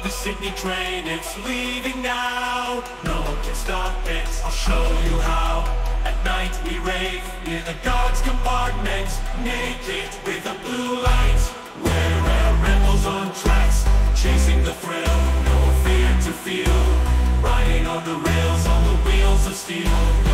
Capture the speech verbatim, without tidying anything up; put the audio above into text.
The Sydney train, it's leaving now. No one can stop it, I'll show you how. At night we rave near the guard's compartments, naked with a blue light. We're our rebels on tracks, chasing the thrill, no fear to feel. Riding on the rails, on the wheels of steel.